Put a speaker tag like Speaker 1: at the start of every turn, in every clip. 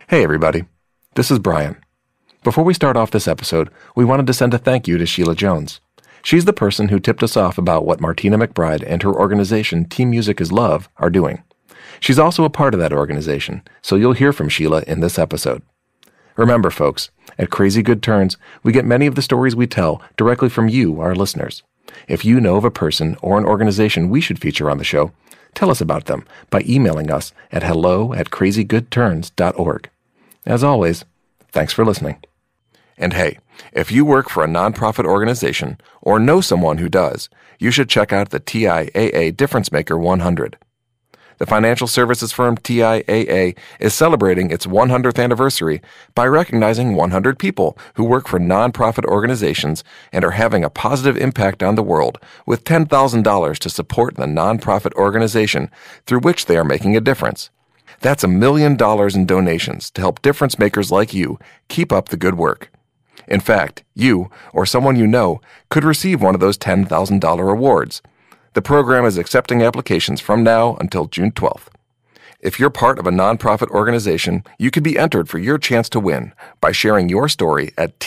Speaker 1: Hey everybody, this is Brian. Before we start off this episode, we wanted to send a thank you to Sheila Jones. She's the person who tipped us off about what Martina McBride and her organization Team Music is Love are doing. She's also a part of that organization, so you'll hear from Sheila in this episode. Remember, folks, at Crazy Good Turns, we get many of the stories we tell directly from you, our listeners. If you know of a person or an organization we should feature on the show, tell us about them by emailing us at hello@crazygoodturns.org. As always, thanks for listening. And hey, if you work for a nonprofit organization or know someone who does, you should check out the TIAA Difference Maker 100. The financial services firm TIAA is celebrating its 100th anniversary by recognizing 100 people who work for nonprofit organizations and are having a positive impact on the world with $10,000 to support the nonprofit organization through which they are making a difference. That's $1 million in donations to help difference makers like you keep up the good work. In fact, you or someone you know could receive one of those $10,000 awards. The program is accepting applications from now until June 12th. If you're part of a nonprofit organization, you could be entered for your chance to win by sharing your story at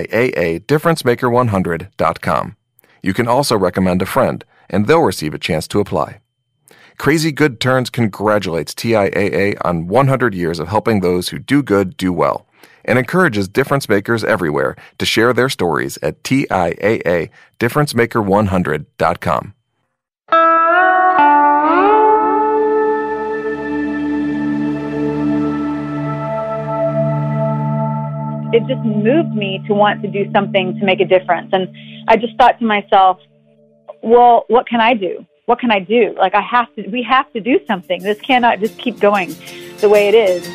Speaker 1: TIAADifferenceMaker100.com. You can also recommend a friend, and they'll receive a chance to apply. Crazy Good Turns congratulates TIAA on 100 years of helping those who do good do well, and encourages difference makers everywhere to share their stories at TIAADifferenceMaker100.com.
Speaker 2: It just moved me to want to do something to make a difference. And I just thought to myself, well, what can I do? What can I do? Like, we have to do something. This cannot just keep going the way it is.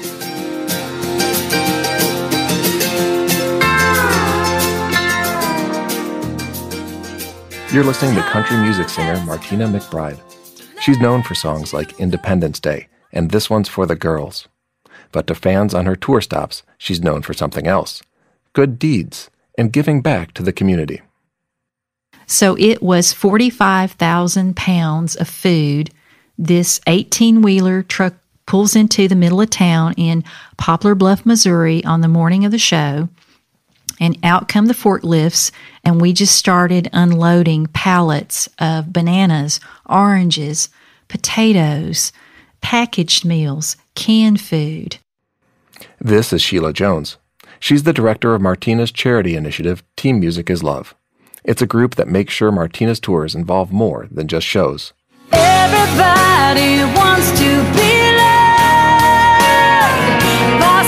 Speaker 1: You're listening to country music singer Martina McBride. She's known for songs like Independence Day and This One's for the Girls. But to fans on her tour stops, she's known for something else: good deeds and giving back to the community.
Speaker 3: So it was 45,000 pounds of food. This 18-wheeler truck pulls into the middle of town in Poplar Bluff, Missouri on the morning of the show, and out come the forklifts, and we just started unloading pallets of bananas, oranges, potatoes, packaged meals, canned food.
Speaker 1: This is Sheila Jones. She's the director of Martina's charity initiative, Team Music is Love. It's a group that makes sure Martina's tours involve more than just shows.
Speaker 4: Everybody wants to be loved by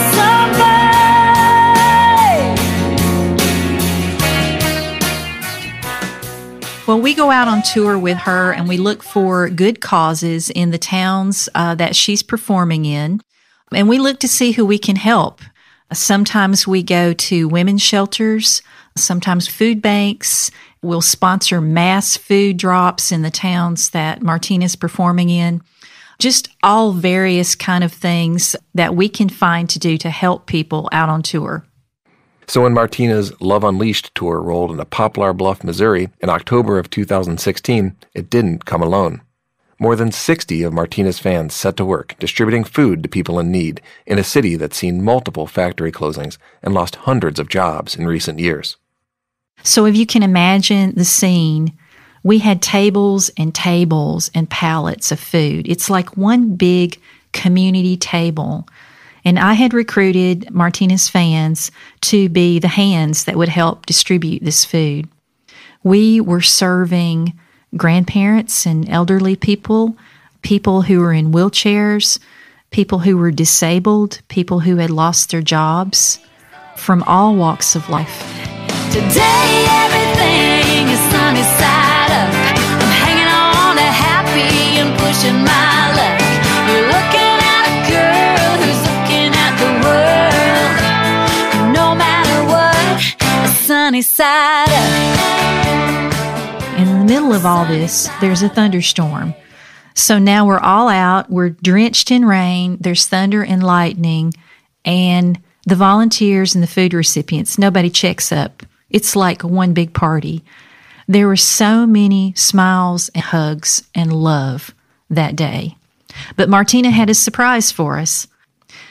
Speaker 4: somebody.
Speaker 3: Well, we go out on tour with her and we look for good causes in the towns that she's performing in. And we look to see who we can help. Sometimes we go to women's shelters, sometimes food banks. We'll sponsor mass food drops in the towns that Martina's performing in. Just all various kind of things that we can find to do to help people out on tour.
Speaker 1: So when Martina's Love Unleashed tour rolled into Poplar Bluff, Missouri in October of 2016, it didn't come alone. More than 60 of Martina's fans set to work distributing food to people in need in a city that's seen multiple factory closings and lost hundreds of jobs in recent years.
Speaker 3: So if you can imagine the scene, we had tables and pallets of food. It's like one big community table. And I had recruited Martina's fans to be the hands that would help distribute this food. We were serving grandparents and elderly people, people who were in wheelchairs, people who were disabled, people who had lost their jobs, from all walks of life.
Speaker 4: Today everything is sunny side up. I'm hanging on to happy and pushing my luck. You're looking at a girl who's looking at the world. No matter what, a sunny side up.
Speaker 3: In the middle of all this, there's a thunderstorm. So now we're all out, we're drenched in rain, there's thunder and lightning, and the volunteers and the food recipients, nobody checks up. It's like one big party. There were so many smiles and hugs and love that day. But Martina had a surprise for us.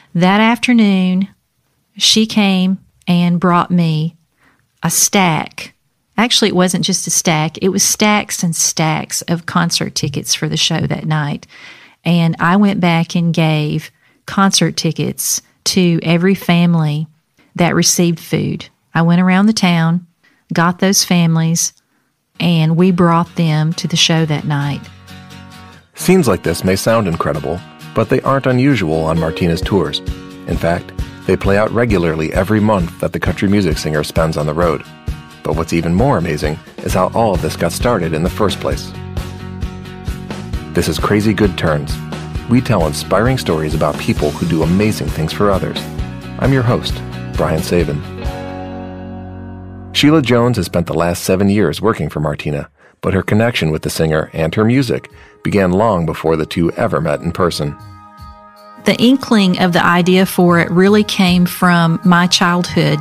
Speaker 3: That afternoon, she came and brought me a stack. Actually, it wasn't just a stack. It was stacks and stacks of concert tickets for the show that night. And I went back and gave concert tickets to every family that received food. I went around the town, got those families, and we brought them to the show that night.
Speaker 1: Scenes like this may sound incredible, but they aren't unusual on Martina's tours. In fact, they play out regularly every month that the country music singer spends on the road. But what's even more amazing is how all of this got started in the first place. This is Crazy Good Turns. We tell inspiring stories about people who do amazing things for others. I'm your host, Brian Saban. Sheila Jones has spent the last 7 years working for Martina, but her connection with the singer and her music began long before the two ever met in person.
Speaker 3: The inkling of the idea for it really came from my childhood.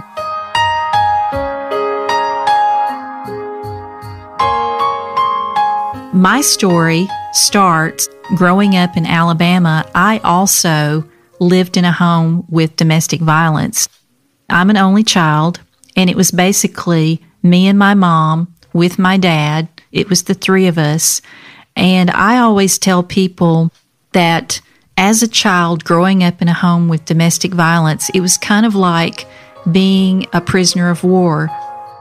Speaker 3: My story starts growing up in Alabama. I also lived in a home with domestic violence. I'm an only child, and it was basically me and my mom with my dad. It was the three of us. And I always tell people that as a child growing up in a home with domestic violence, it was kind of like being a prisoner of war.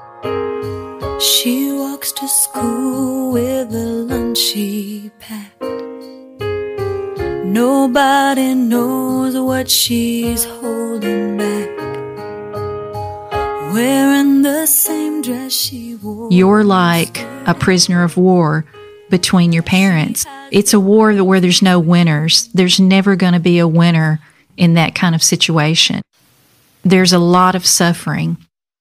Speaker 4: She walks to school with a lunch she packed. Nobody knows what she's holding back. Wearing the same dress she wore.
Speaker 3: You're like a prisoner of war between your parents. It's a war where there's no winners. There's never going to be a winner in that kind of situation. There's a lot of suffering.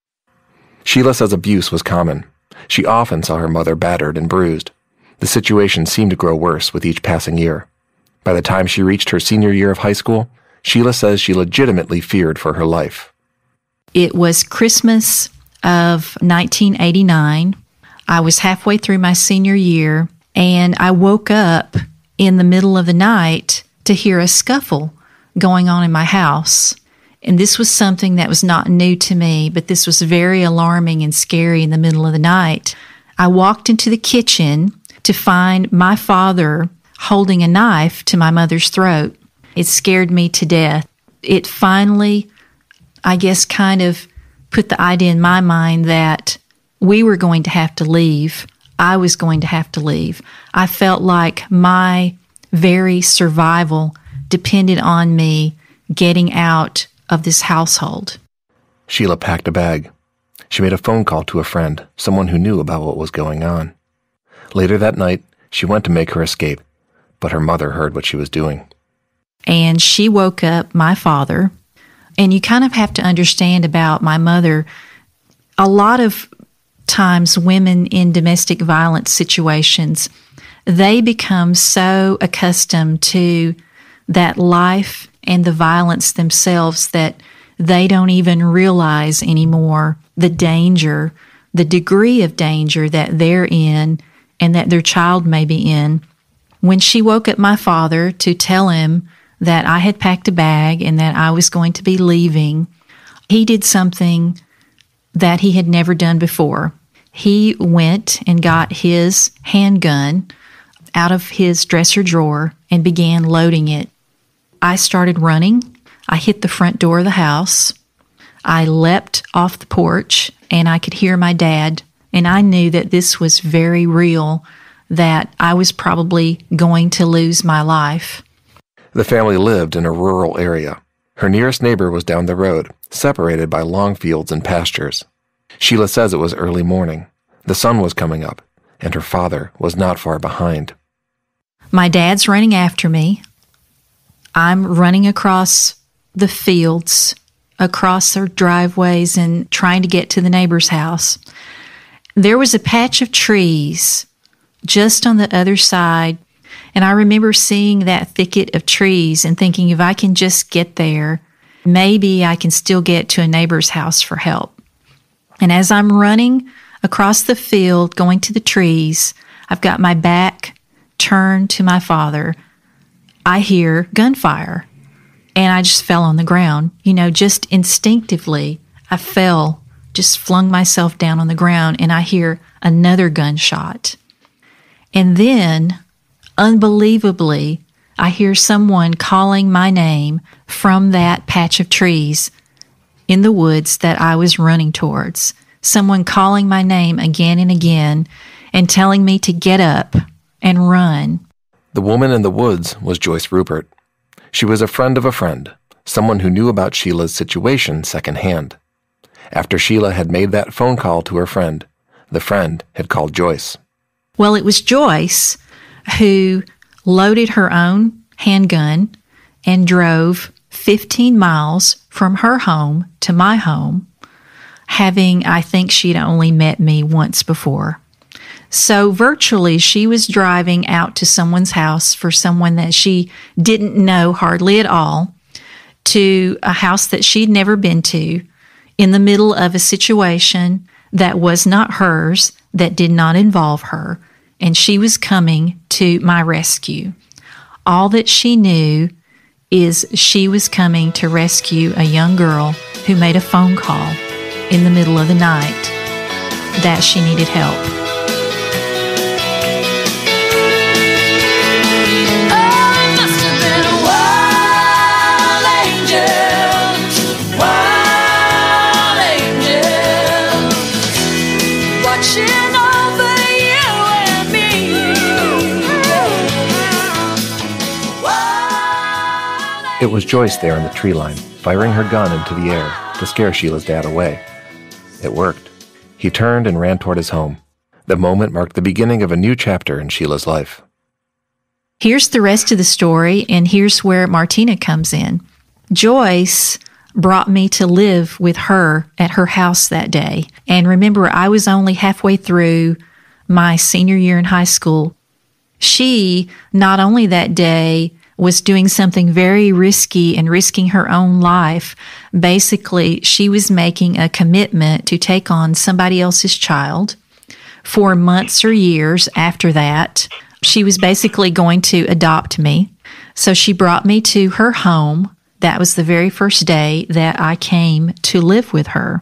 Speaker 1: Sheila says abuse was common. She often saw her mother battered and bruised. The situation seemed to grow worse with each passing year. By the time she reached her senior year of high school, Sheila says she legitimately feared for her life.
Speaker 3: It was Christmas of 1989. I was halfway through my senior year, and I woke up in the middle of the night to hear a scuffle going on in my house. And this was something that was not new to me, but this was very alarming and scary in the middle of the night. I walked into the kitchen to find my father holding a knife to my mother's throat. It scared me to death. It finally, I guess, kind of put the idea in my mind that we were going to have to leave. I was going to have to leave. I felt like my very survival depended on me getting out of this household.
Speaker 1: Sheila packed a bag. She made a phone call to a friend, someone who knew about what was going on. Later that night, she went to make her escape, but her mother heard what she was doing.
Speaker 3: And she woke up my father. And you kind of have to understand about my mother. A lot of times women in domestic violence situations, they become so accustomed to that life and the violence themselves that they don't even realize anymore the danger, the degree of danger that they're in and that their child may be in. When she woke up my father to tell him that I had packed a bag and that I was going to be leaving, he did something that he had never done before. He went and got his handgun out of his dresser drawer and began loading it. I started running. I hit the front door of the house. I leapt off the porch, and I could hear my dad, and I knew that this was very real, that I was probably going to lose my life.
Speaker 1: The family lived in a rural area. Her nearest neighbor was down the road, separated by long fields and pastures. Sheila says it was early morning. The sun was coming up, and her father was not far behind.
Speaker 3: My dad's running after me. I'm running across the fields, across their driveways, and trying to get to the neighbor's house. There was a patch of trees just on the other side, and I remember seeing that thicket of trees and thinking, if I can just get there, maybe I can still get to a neighbor's house for help. And as I'm running across the field, going to the trees, I've got my back turned to my father. I hear gunfire. and I just fell on the ground. Just instinctively, I fell, just flung myself down on the ground, and I hear another gunshot. And then, unbelievably, I hear someone calling my name from that patch of trees in the woods that I was running towards. Someone calling my name again and again and telling me to get up and run.
Speaker 1: The woman in the woods was Joyce Rupert. She was a friend of a friend, someone who knew about Sheila's situation secondhand. After Sheila had made that phone call to her friend, the friend had called Joyce.
Speaker 3: Well, it was Joyce who loaded her own handgun and drove 15 miles from her home to my home, I think she'd only met me once before. So virtually she was driving out to someone's house for someone that she didn't know hardly at all, to a house that she'd never been to, in the middle of a situation that was not hers, that did not involve her, and she was coming to my rescue. All that she knew is she was coming to rescue a young girl who made a phone call in the middle of the night that she needed help.
Speaker 1: It was Joyce there in the tree line, firing her gun into the air to scare Sheila's dad away. It worked. He turned and ran toward his home. The moment marked the beginning of a new chapter in Sheila's life.
Speaker 3: Here's the rest of the story, and here's where Martina comes in. Joyce brought me to live with her at her house that day. And remember, I was only halfway through my senior year in high school. She, not only that day, was doing something very risky and risking her own life. Basically, she was making a commitment to take on somebody else's child for months or years after that. She was basically going to adopt me. So she brought me to her home. That was the very first day that I came to live with her.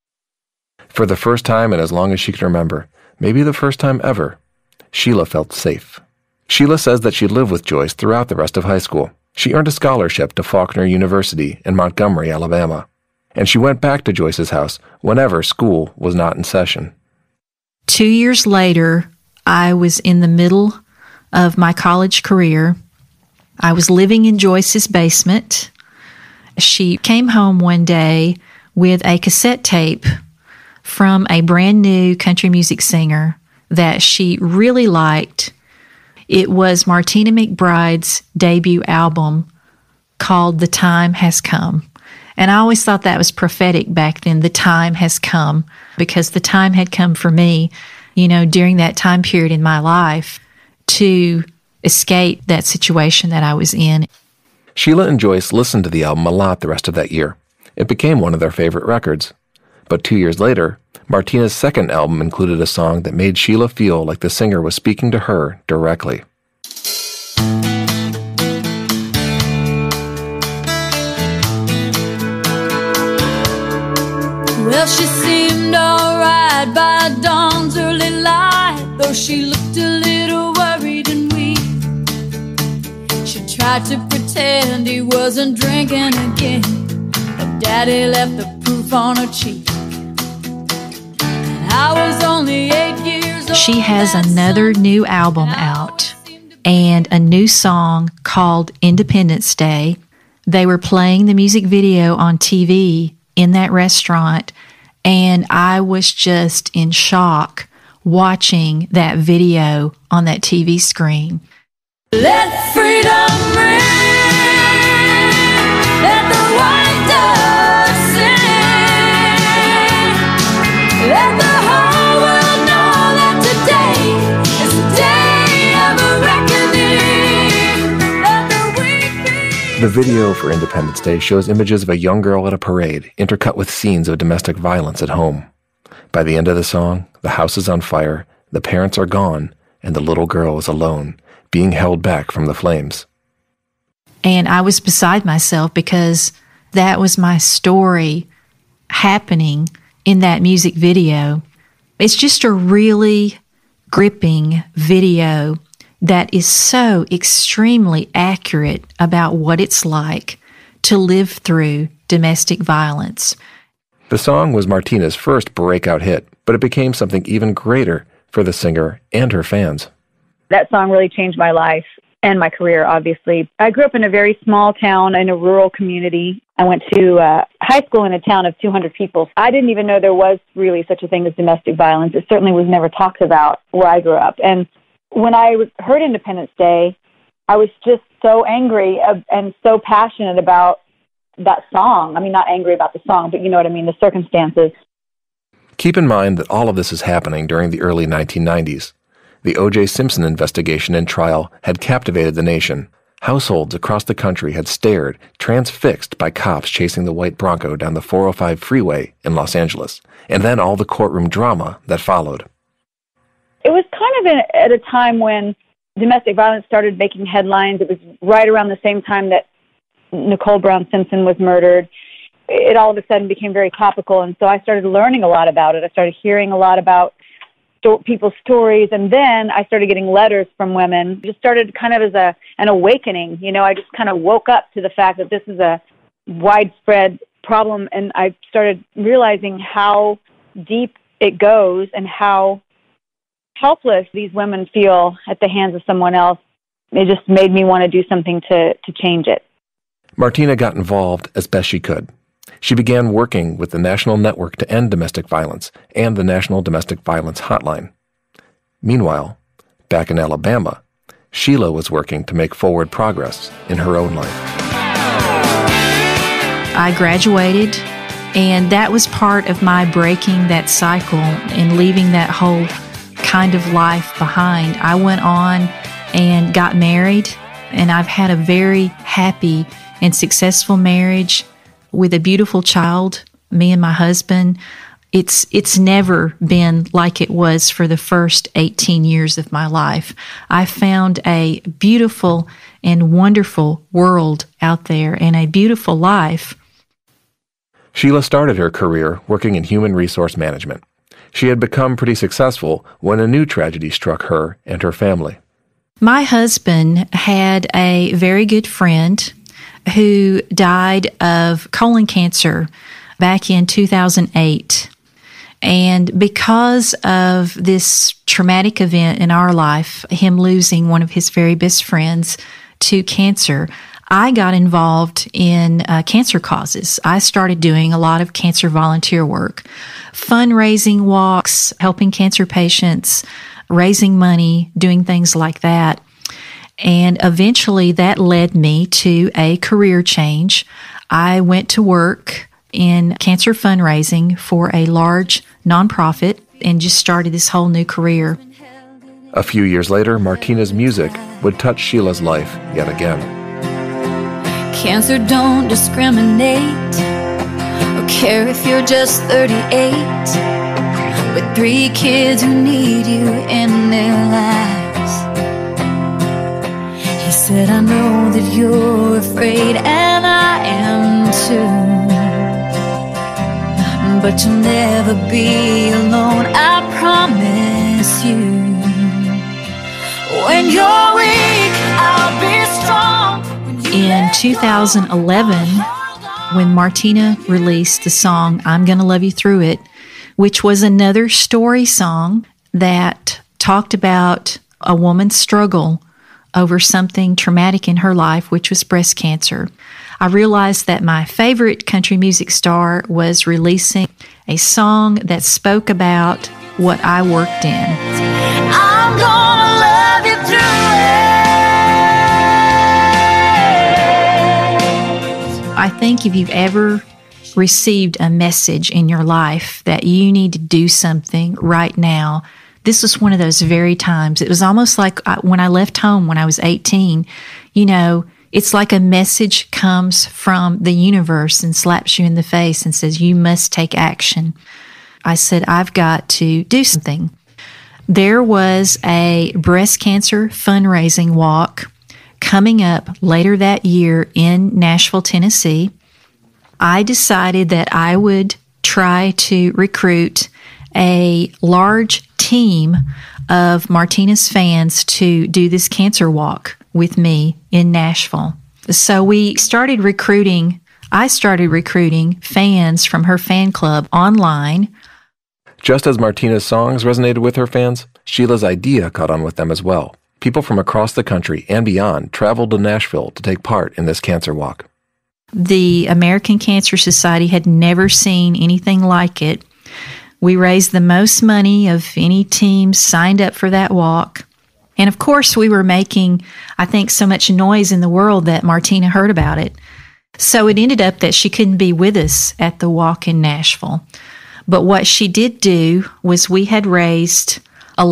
Speaker 1: For the first time and as long as she could remember, maybe the first time ever, Sheila felt safe. Sheila says that she lived with Joyce throughout the rest of high school. She earned a scholarship to Faulkner University in Montgomery, Alabama, and she went back to Joyce's house whenever school was not in session.
Speaker 3: 2 years later, I was in the middle of my college career. I was living in Joyce's basement. She came home one day with a cassette tape from a brand new country music singer that she really liked. It was Martina McBride's debut album called The Time Has Come. And I always thought that was prophetic back then, the time has come, because the time had come for me, during that time period in my life to escape that situation that I was in.
Speaker 1: Sheila and Joyce listened to the album a lot the rest of that year. It became one of their favorite records. But 2 years later, Martina's second album included a song that made Sheila feel like the singer was speaking to her directly.
Speaker 4: Well, she seemed alright by dawn's early light, though she looked a little worried and weak. She tried to pretend he wasn't drinking again, but Daddy left the proof on her cheek. I was only 8 years old.
Speaker 3: She has another new album out and a new song called Independence Day. They were playing the music video on TV in that restaurant, and I was just in shock watching that video on that TV screen.
Speaker 4: Let freedom ring, let the white dove sing, let the whole world know that today is the day of a reckoning. Let the weak be.
Speaker 1: The video for Independence Day shows images of a young girl at a parade, intercut with scenes of domestic violence at home. By the end of the song, the house is on fire, the parents are gone, and the little girl is alone, being held back from the flames.
Speaker 3: And I was beside myself because that was my story happening in that music video. It's just a really gripping video that is so extremely accurate about what it's like to live through domestic violence.
Speaker 1: The song was Martina's first breakout hit, but it became something even greater for the singer and her fans.
Speaker 2: That song really changed my life and my career, obviously. I grew up in a very small town in a rural community. I went to high school in a town of 200 people. I didn't even know there was really such a thing as domestic violence. It certainly was never talked about where I grew up. And when I heard Independence Day, I was just so angry and so passionate about that song. I mean, not angry about the song, but you know what I mean, the circumstances.
Speaker 1: Keep in mind that all of this is happening during the early 1990s. The O.J. Simpson investigation and trial had captivated the nation. Households across the country had stared, transfixed by cops chasing the white Bronco down the 405 freeway in Los Angeles, and then all the courtroom drama that followed.
Speaker 2: It was kind of at a time when domestic violence started making headlines. It was right around the same time that Nicole Brown Simpson was murdered. It all of a sudden became very topical, and so I started learning a lot about it. I started hearing a lot about people's stories, and then I started getting letters from women. It just started kind of as an awakening. You know, I just kind of woke up to the fact that this is a widespread problem, and I started realizing how deep it goes and how helpless these women feel at the hands of someone else. It just made me want to do something to change it.
Speaker 1: Martina got involved as best she could. She began working with the National Network to End Domestic Violence and the National Domestic Violence Hotline. Meanwhile, back in Alabama, Sheila was working to make forward progress in her own life.
Speaker 3: I graduated, and that was part of my breaking that cycle and leaving that whole kind of life behind. I went on and got married, and I've had a very happy and successful marriage with a beautiful child, me and my husband. It's never been like it was for the first 18 years of my life. I found a beautiful and wonderful world out there and a beautiful life.
Speaker 1: Sheila started her career working in human resource management. She had become pretty successful when a new tragedy struck her and her family.
Speaker 3: My husband had a very good friend who died of colon cancer back in 2008. And because of this traumatic event in our life, him losing one of his very best friends to cancer, I got involved in cancer causes. I started doing a lot of cancer volunteer work, fundraising walks, helping cancer patients, raising money, doing things like that. And eventually that led me to a career change. I went to work in cancer fundraising for a large nonprofit and just started this whole new career.
Speaker 1: A few years later, Martina's music would touch Sheila's life yet again.
Speaker 4: Cancer don't discriminate or care if you're just 38, with 3 kids who need you in their lives. He said, I know that you're afraid, and I am too, but you'll never be alone, I promise you. When you're weak, I'll be strong.
Speaker 3: In 2011, when Martina released the song, I'm Gonna Love You Through It, which was another story song that talked about a woman's struggle over something traumatic in her life, which was breast cancer, I realized that my favorite country music star was releasing a song that spoke about what I worked in.
Speaker 4: I'm gonna love you through it.
Speaker 3: I think if you've ever received a message in your life that you need to do something right now, this was one of those very times. It was almost like when I left home when I was 18, you know, it's like a message comes from the universe and slaps you in the face and says, you must take action. I said, I've got to do something. There was a breast cancer fundraising walk coming up later that year in Nashville, Tennessee, I decided that I would try to recruit a large team of Martinez fans to do this cancer walk with me in Nashville. So I started recruiting fans from her fan club online.
Speaker 1: Just as Martina's songs resonated with her fans, Sheila's idea caught on with them as well. People from across the country and beyond traveled to Nashville to take part in this cancer walk.
Speaker 3: The American Cancer Society had never seen anything like it. We raised the most money of any team signed up for that walk. And of course, we were making, I think, so much noise in the world that Martina heard about it. So it ended up that she couldn't be with us at the walk in Nashville. But what she did do was we had raised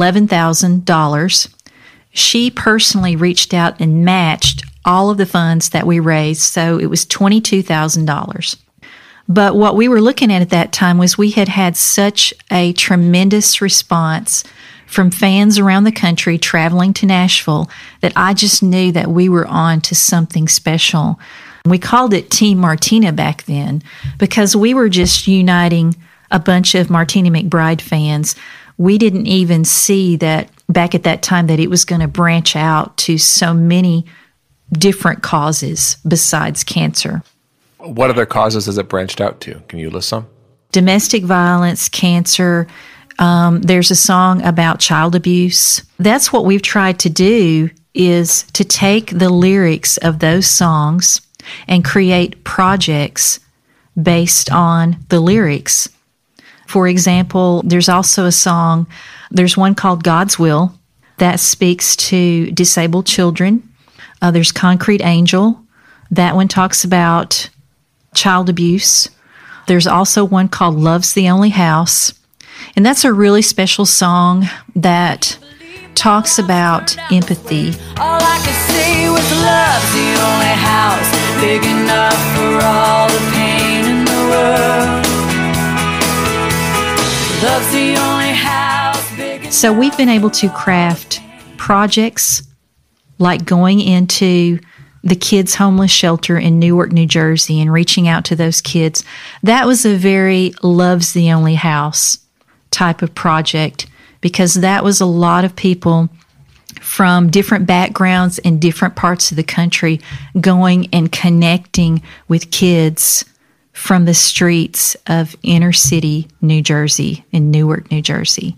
Speaker 3: $11,000. She personally reached out and matched all of the funds that we raised, so it was $22,000. But what we were looking at that time was we had such a tremendous response from fans around the country traveling to Nashville that I just knew that we were on to something special. We called it Team Martina back then because we were just uniting a bunch of Martina McBride fans. We didn't even see that back at that time that it was going to branch out to so many different causes besides cancer.
Speaker 1: What other causes has it branched out to? Can you list some?
Speaker 3: Domestic violence, cancer. There's a song about child abuse. That's what we've tried to do, is to take the lyrics of those songs and create projects based on the lyrics. For example, there's also a song, there's one called God's Will that speaks to disabled children. There's Concrete Angel. That one talks about child abuse. There's also one called Love's the Only House. And that's a really special song that talks about empathy.
Speaker 4: All I could see was love's the only house big enough for all the pain in the world. Love's the only house big enough.
Speaker 3: So we've been able to craft projects like going into the kids' homeless shelter in Newark, New Jersey, and reaching out to those kids. That was a very Love's the Only House type of project, because that was a lot of people from different backgrounds and different parts of the country going and connecting with kids from the streets of inner city New Jersey in Newark, New Jersey.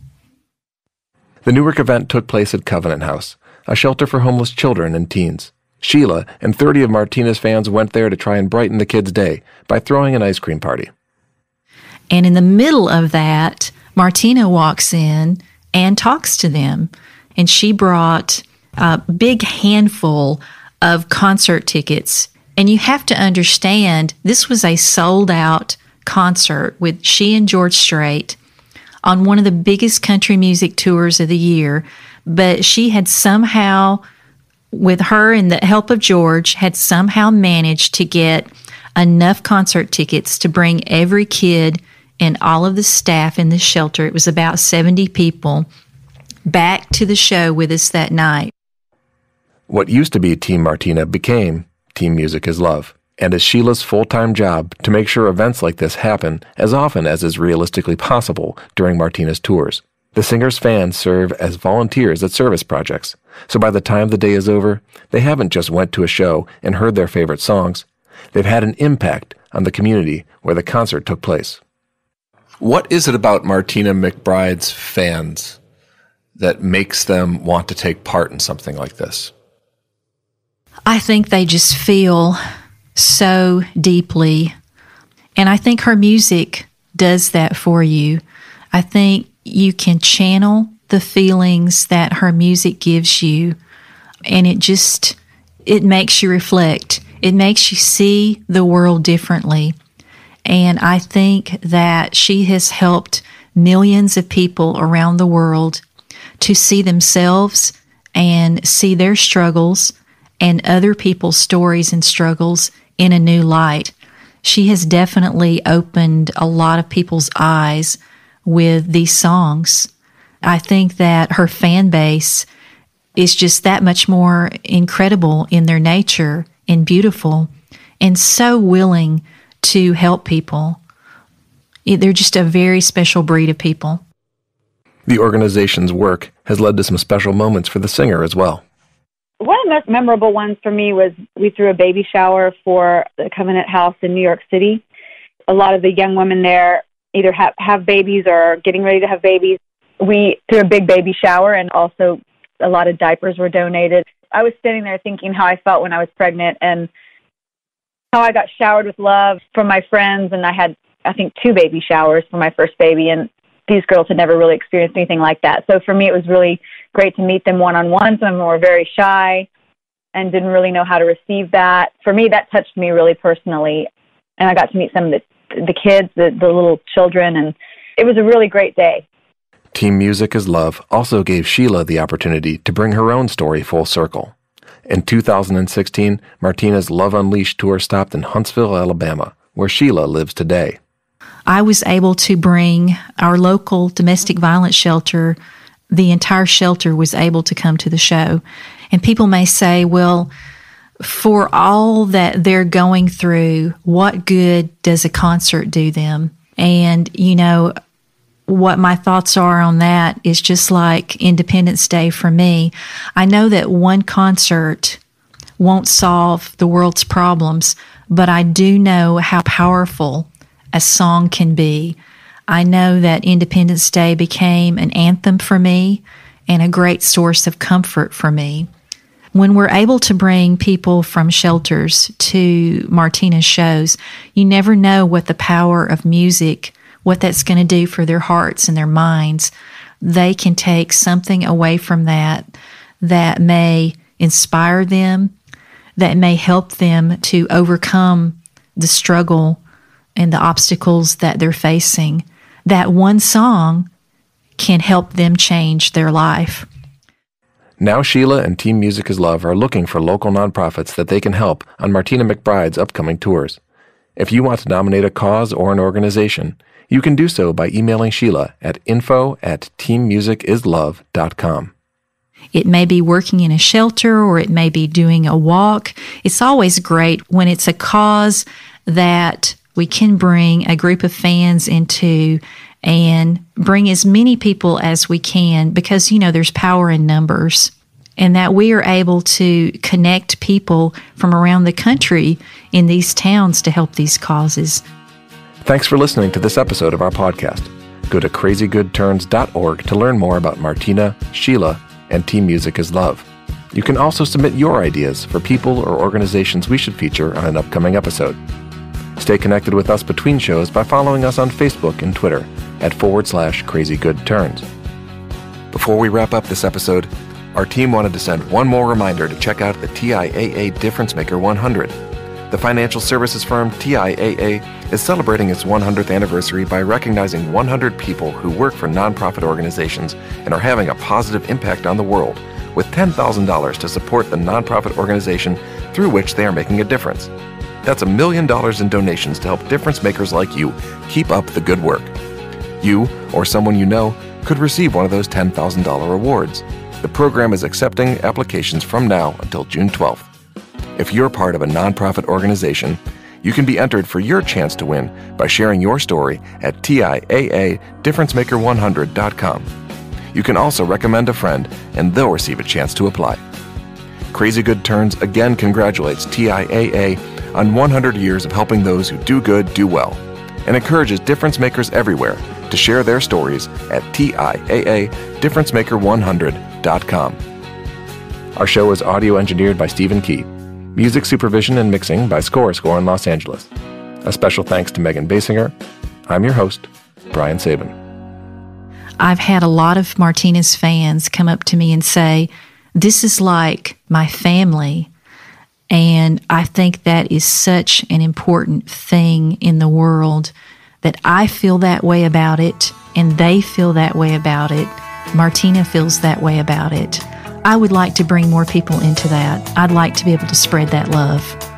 Speaker 1: The Newark event took place at Covenant House, a shelter for homeless children and teens. Sheila and 30 of Martina's fans went there to try and brighten the kids' day by throwing an ice cream party.
Speaker 3: And in the middle of that, Martina walks in and talks to them. And she brought a big handful of concert tickets. And you have to understand, this was a sold-out concert with she and George Strait on one of the biggest country music tours of the year. But she had somehow, with her and the help of George, had somehow managed to get enough concert tickets to bring every kid and all of the staff in the shelter, it was about 70 people, back to the show with us that night.
Speaker 1: What used to be Team Martina became Team Music is Love, and is Sheila's full-time job to make sure events like this happen as often as is realistically possible during Martina's tours. The singer's fans serve as volunteers at service projects, so by the time the day is over, they haven't just went to a show and heard their favorite songs. They've had an impact on the community where the concert took place. What is it about Martina McBride's fans that makes them want to take part in something like this?
Speaker 3: I think they just feel so deeply, and I think her music does that for you. I think you can channel the feelings that her music gives you, and it makes you reflect. It makes you see the world differently. And I think that she has helped millions of people around the world to see themselves and see their struggles and other people's stories and struggles in a new light. She has definitely opened a lot of people's eyes with these songs. I think that her fan base is just that much more incredible in their nature and beautiful and so willing to help people. They're just a very special breed of people.
Speaker 1: The organization's work has led to some special moments for the singer as well.
Speaker 2: One of the most memorable ones for me was we threw a baby shower for the Covenant House in New York City. A lot of the young women there either have babies or are getting ready to have babies. We threw a big baby shower, and also a lot of diapers were donated. I was sitting there thinking how I felt when I was pregnant and how I got showered with love from my friends, and I had, I think, 2 baby showers for my first baby, and these girls had never really experienced anything like that. So for me, it was really great to meet them one-on-one. Some of them were very shy and didn't really know how to receive that. For me, that touched me really personally, and I got to meet some of the kids, the little children, and it was a really great day.
Speaker 1: Team Music is Love also gave Sheila the opportunity to bring her own story full circle. In 2016, Martina's Love Unleashed tour stopped in Huntsville, Alabama, where Sheila lives today.
Speaker 3: I was able to bring our local domestic violence shelter. The entire shelter was able to come to the show. And people may say, well, for all that they're going through, what good does a concert do them? And, you know, what my thoughts are on that is just like Independence Day for me. I know that one concert won't solve the world's problems, but I do know how powerful a song can be. I know that Independence Day became an anthem for me and a great source of comfort for me. When we're able to bring people from shelters to Martina's shows, you never know what the power of music, what that's going to do for their hearts and their minds. They can take something away from that may inspire them, that may help them to overcome the struggle and the obstacles that they're facing. That one song can help them change their life.
Speaker 1: Now Sheila and Team Music is Love are looking for local nonprofits that they can help on Martina McBride's upcoming tours. If you want to nominate a cause or an organization, you can do so by emailing Sheila at info@teammusicislove.com.
Speaker 3: It may be working in a shelter or it may be doing a walk. It's always great when it's a cause that we can bring a group of fans into and bring as many people as we can because, you know, there's power in numbers, and that we are able to connect people from around the country in these towns to help these causes.
Speaker 1: Thanks for listening to this episode of our podcast. Go to crazygoodturns.org to learn more about Martina, Sheila, and Team Music is Love. You can also submit your ideas for people or organizations we should feature on an upcoming episode. Stay connected with us between shows by following us on Facebook and Twitter at /CrazyGoodTurns. Before we wrap up this episode, our team wanted to send one more reminder to check out the TIAA Difference Maker 100. The financial services firm TIAA is celebrating its 100th anniversary by recognizing 100 people who work for nonprofit organizations and are having a positive impact on the world, with $10,000 to support the nonprofit organization through which they are making a difference. That's $1 million in donations to help difference makers like you keep up the good work. You, or someone you know, could receive one of those $10,000 awards. The program is accepting applications from now until June 12th. If you're part of a nonprofit organization, you can be entered for your chance to win by sharing your story at TIAA-differencemaker100.com. You can also recommend a friend, and they'll receive a chance to apply. Crazy Good Turns again congratulates TIAA on 100 years of helping those who do good do well, and encourages difference makers everywhere to share their stories at TIAA-differencemaker100.com. Our show is audio engineered by Stephen Key. Music supervision and mixing by Score in Los Angeles. A special thanks to Megan Basinger. I'm your host, Brian Sabin.
Speaker 3: I've had a lot of Martina's fans come up to me and say, this is like my family. And I think that is such an important thing in the world, that I feel that way about it and they feel that way about it. Martina feels that way about it. I would like to bring more people into that. I'd like to be able to spread that love.